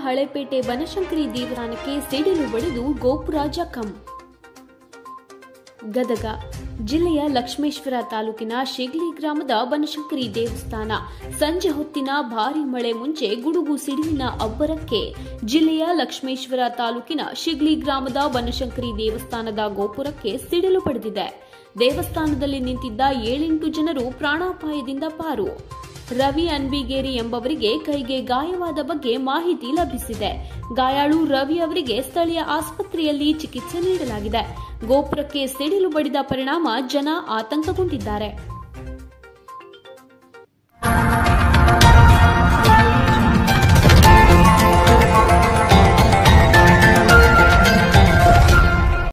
ಹಳೇಪೇಟೆ ಬನಶಂಕರಿ ದೇವಸ್ಥಾನಕ್ಕೆ ಸಿಡಿಲು ಬಡಿದು ಗೋಪುರ ಜಖಂ. ಗದಗ ಜಿಲ್ಲೆಯ ಲಕ್ಷ್ಮೇಶ್ವರ ತಾಲೂಕಿನ ಶಿಗ್ಲಿ ಗ್ರಾಮದ ಬನಶಂಕರಿ ದೇವಸ್ಥಾನ ಸಂಜೆ ಹೊತ್ತಿನ ಭಾರೀ ಮಳೆ ಮುಂಚೆ ಗುಡುಗು ಸಿಡಿಲಿನ ಅಬ್ಬರಕ್ಕೆ ಜಿಲ್ಲೆಯ ಲಕ್ಷ್ಮೇಶ್ವರ ತಾಲೂಕಿನ ಶಿಗ್ಲಿ ಗ್ರಾಮದ ಬನಶಂಕರಿ ದೇವಸ್ಥಾನದ ಗೋಪುರಕ್ಕೆ ಸಿಡಿಲು ಪಡೆದಿದೆ. ದೇವಸ್ಥಾನದಲ್ಲಿ ನಿಂತಿದ್ದ 7-8 ಜನರು ಪ್ರಾಣಾಪಾಯದಿಂದ ಪಾರು. ರವಿ ಅನ್ಬಿಗೇರಿ ಎಂಬವರಿಗೆ ಕೈಗೆ ಗಾಯವಾದ ಬಗ್ಗೆ ಮಾಹಿತಿ ಲಭಿಸಿದೆ. ಗಾಯಾಳು ರವಿ ಅವರಿಗೆ ಸ್ಥಳೀಯ ಆಸ್ಪತ್ರೆಯಲ್ಲಿ ಚಿಕಿತ್ಸೆ ನೀಡಲಾಗಿದೆ. ಗೋಪುರಕ್ಕೆ ಸಿಡಿಲು ಬಡಿದ ಪರಿಣಾಮ ಜನ ಆತಂಕಗೊಂಡಿದ್ದಾರೆ.